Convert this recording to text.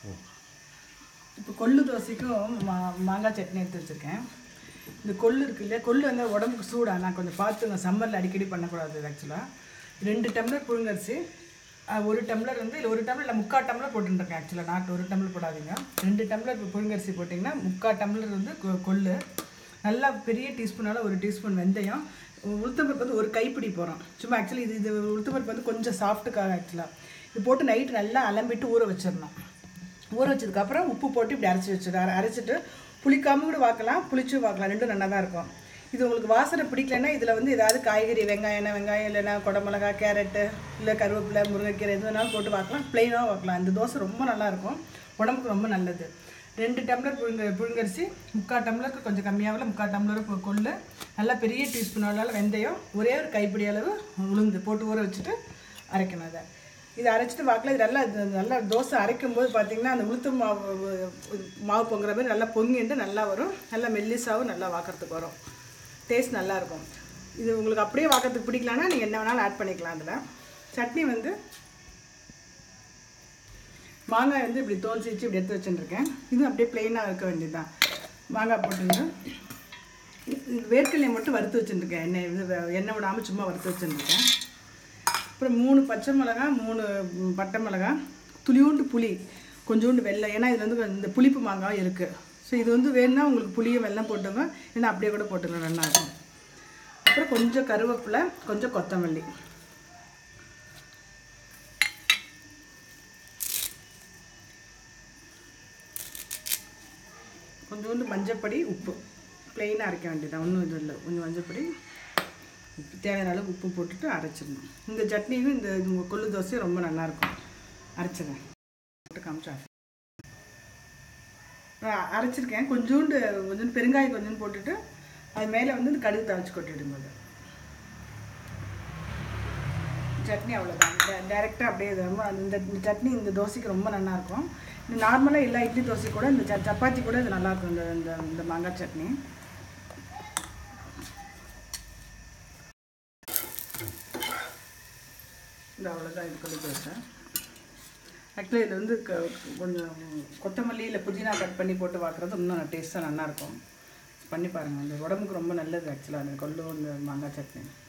இப்போ கொள்ளு தோசைக்கும் மாங்காய் சட்னி எடுத்து வச்சுருக்கேன். இந்த கொள்ளு இருக்கு இல்லையா, கொள்ளு வந்து உடம்புக்கு சூடாக நான் கொஞ்சம் பார்த்துங்க, சம்மரில் அடிக்கடி பண்ணக்கூடாது. ஆக்சுவலாக 2 டம்ளர் புழுங்கரிசி, 1 டம்ளர் வந்து இல்லை 1 டம்ளர் இல்லை 3/4 டம்ளர் போட்டுருக்கேன். ஆக்சுவலாக நாட்டு 1 டம்ளர் போடாதீங்க. 2 டம்ளர் புழுங்கரிசி போட்டிங்கன்னா 3/4 டம்ளர் வந்து கொள்ளு, நல்லா பெரிய டீஸ்பூனால் 1 டீஸ்பூன் வெந்தயம், உளுத்தம்பருப்பு வந்து 1 கைப்பிடி போகிறோம். சும்மா ஆக்சுவலி இது உளுத்தம்பருப்பு வந்து கொஞ்சம் சாஃப்ட்டுக்காக. ஆக்சுவலாக இது போட்டு நைட்டு நல்லா அலம்பிட்டு ஊற வச்சிடணும். ஊற வச்சதுக்கப்புறம் உப்பு போட்டு இப்படி அரைச்சிட்டு புளிக்காமல் கூட வாக்கலாம், புளிச்சும் வாக்கலாம், ரெண்டும் நல்லா தான் இருக்கும். இது உங்களுக்கு வாசனை பிடிக்கலன்னா இதில் வந்து ஏதாவது காய்கறி வெங்காயம் இல்லைன்னா குடமிளகா, கேரட்டு, இல்லை கருவேப்பிலை, முருங்கைக்கீரை எது வேணாலும் போட்டு வாக்கலாம், ப்ளைனாக வாக்கலாம். இந்த தோசை ரொம்ப நல்லாயிருக்கும், உடம்புக்கு ரொம்ப நல்லது. 2 டம்ளர் புழுங்கரிசி, 3/4 டம்ளருக்கு கொஞ்சம் கம்மியாகல 3/4 டம்ளர் கொள்ளு, நல்லா பெரிய டீஸ்பூன் அளவு வெந்தயம், ஒரே ஒரு கைப்பிடி அளவு உளுந்து போட்டு ஊற வச்சுட்டு அரைக்கணும். அதை இதை அரைச்சிட்டு வாக்கில் இது நல்லா தோசை அரைக்கும் போது பார்த்திங்கன்னா அந்த உளுத்து மாவு பொங்குற மாதிரி நல்லா பொங்கிட்டு நல்லா வரும், நல்லா மெல்லிசாவும் நல்லா வாக்கிறதுக்கு வரும், டேஸ்ட் நல்லாயிருக்கும். இது உங்களுக்கு அப்படியே வாக்கிறதுக்கு பிடிக்கலான்னா நீங்கள் என்ன வேணாலும் ஆட் பண்ணிக்கலாம். அதில் சட்னி வந்து மாங்காய் வந்து இப்படி தோல் சீச்சு இப்படி எடுத்து வச்சுருக்கேன். இது அப்படியே ப்ளெயினாக இருக்க வேண்டியது தான். மாங்காய் போட்டுங்க, வேர்க்கடலையை மட்டும் வறுத்து வச்சுருக்கேன், எண்ணெய் விடாமல் சும்மா வறுத்து வச்சுருக்கேன். அப்புறம் 3 பச்சை மிளகா, 3 பட்டை மிளகா, துளியூண்டு புளி, கொஞ்சோண்டு வெல்லம், ஏன்னா இதில் வந்து இந்த புளிப்பு மாங்காய் இருக்குது. ஸோ இது வந்து வேணுன்னா உங்களுக்கு புளியும் வெல்லம் போட்டுங்க, ஏன்னா அப்படியே கூட போட்டுங்க, நல்லா இருக்கும். அப்புறம் கொஞ்சம் கருவேப்பிலை, கொஞ்சம் கொத்தமல்லி, கொஞ்சோண்டு மஞ்சப்பொடி, உப்பு, ப்ளெயினாக அரைக்க வேண்டியதான், ஒன்றும் இது இல்லை. கொஞ்சம் மஞ்சப்பொடி, தேவையான அளவு உப்பு போட்டுட்டு அரைச்சிடணும். இந்த சட்னியும் இந்த கொள்ளு தோசையும் ரொம்ப நல்லாயிருக்கும். அரைச்சிடுறேன், போட்டு காமிச்சா அரைச்சிருக்கேன். கொஞ்சம் பெருங்காயம் கொஞ்சம் போட்டுட்டு அது மேலே வந்து இந்த கடுகு தாளிச்சு கொட்டிடும்போது சட்னி அவ்வளோதான். டைரெக்டாக அப்படியே இந்த சட்னி இந்த தோசைக்கு ரொம்ப நல்லாயிருக்கும். இந்த நார்மலாக எல்லா இட்லி தோசை கூட இந்த சப்பாத்தி கூட இது நல்லாயிருக்கும். இந்த மாங்காய் சட்னி இந்த அவ்வளோதான். இது கொள்ளு தோசை. ஆக்சுவலி இதில் வந்து கொஞ்சம் கொத்தமல்லி இல்லை புதினா கட் பண்ணி போட்டு பார்க்குறது இன்னும் டேஸ்ட்டாக நல்லாயிருக்கும். பண்ணி பாருங்கள், இந்த உடம்புக்கு ரொம்ப நல்லது. ஆக்சுவலாக அந்த கொள்ளு இந்த மாங்காய் சட்னி.